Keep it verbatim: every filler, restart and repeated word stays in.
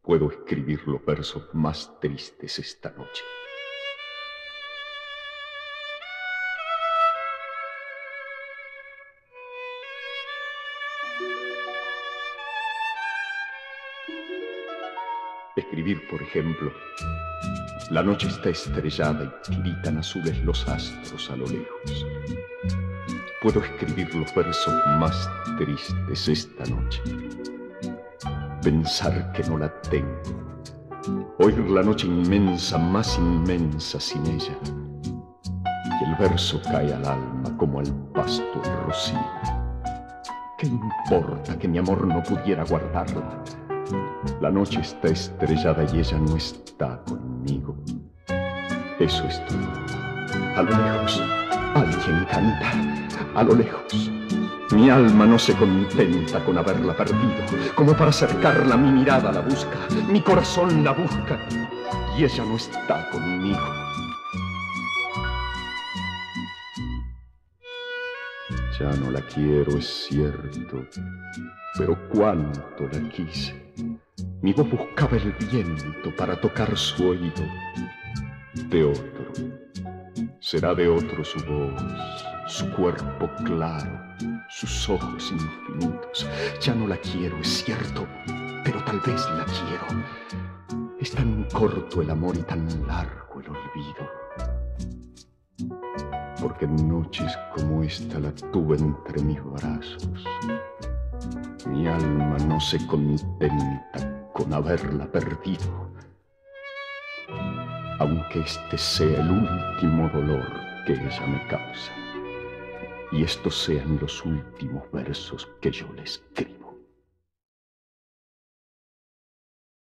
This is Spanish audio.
Puedo escribir los versos más tristes esta noche. Escribir, por ejemplo: la noche está estrellada y tiritan azules los astros a lo lejos. Puedo escribir los versos más tristes esta noche. Pensar que no la tengo, oír la noche inmensa, más inmensa sin ella, y el verso cae al alma como al pasto el rocío. ¿Qué importa que mi amor no pudiera guardarla? La noche está estrellada y ella no está conmigo. Eso es todo. A lo lejos alguien canta, a lo lejos. Mi alma no se contenta con haberla perdido. Como para acercarla, mi mirada la busca, mi corazón la busca, y ella no está conmigo. Ya no la quiero, es cierto, pero cuánto la quise. Mi voz buscaba el viento para tocar su oído. De otro, será de otro su voz, su cuerpo claro, sus ojos infinitos. Ya no la quiero, es cierto, pero tal vez la quiero. Es tan corto el amor y tan largo el olvido. Porque en noches como esta la tuve entre mis brazos. Mi alma no se contenta con haberla perdido, aunque este sea el último dolor que ella me causa, y estos sean los últimos versos que yo le escribo.